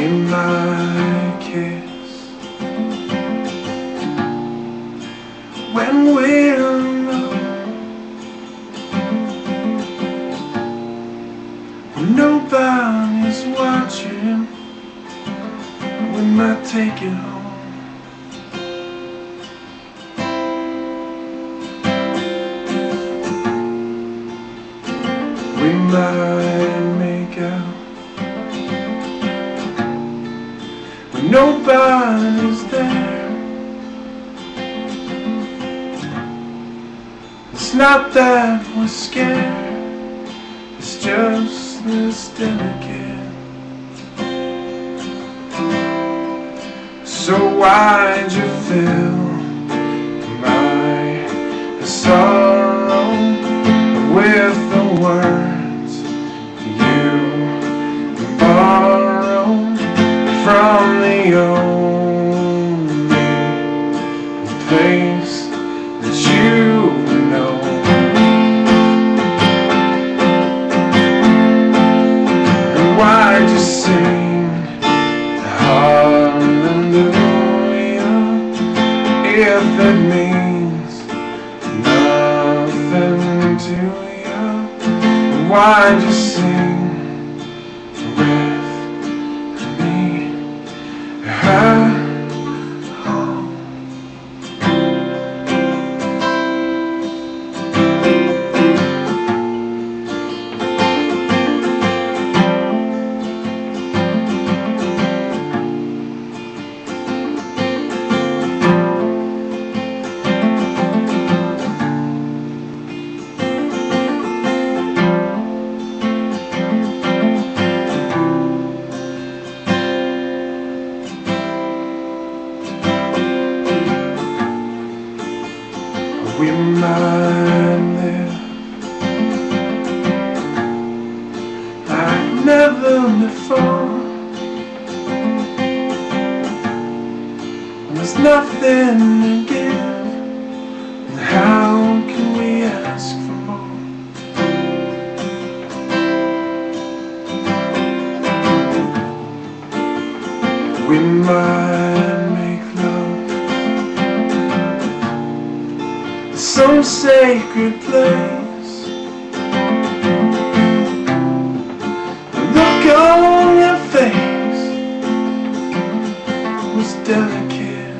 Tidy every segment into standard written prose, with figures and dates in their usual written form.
we might kiss when we're alone, when nobody's watching. We might take it home. We might make out when nobody's there. It's not that we're scared, it's just this delicate. So why'd you fill my sorrow with the words you borrow from the only place that you know? And why'd you sing hallelujah if it means nothing to you? Why'd you sing with me at home? We might live like never before. There's nothing to give, and how can we ask for more? We might make love some sacred place. The look on your face was delicate.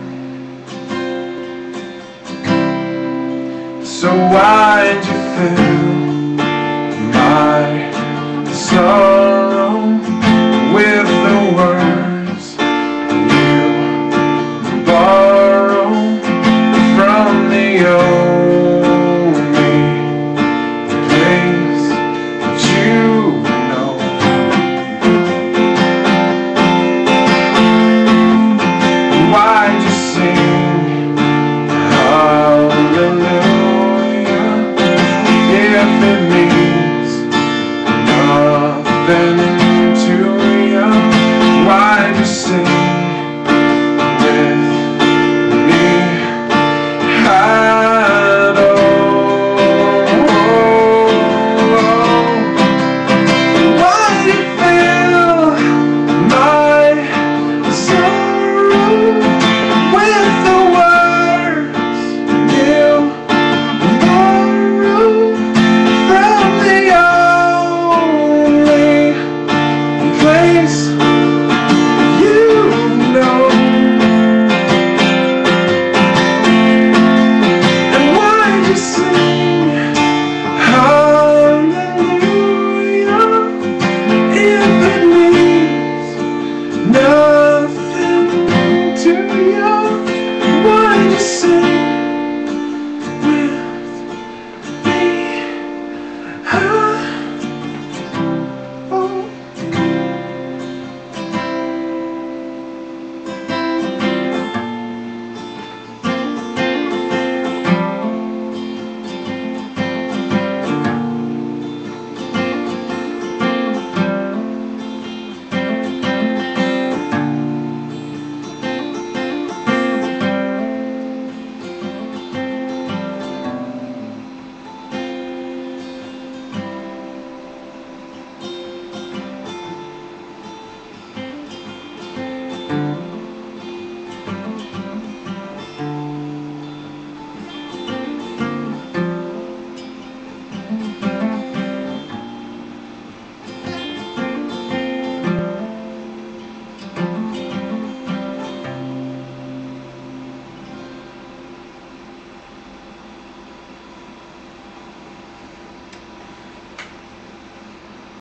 So why'd you fill my sorrow with the words you borrow from the only place that you know? Why'd you sing hallelujah if it means nothing to you? Why'd you sing